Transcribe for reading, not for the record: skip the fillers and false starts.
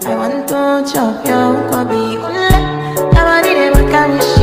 I want to chop your kobe ule. Nobody dey make a wish.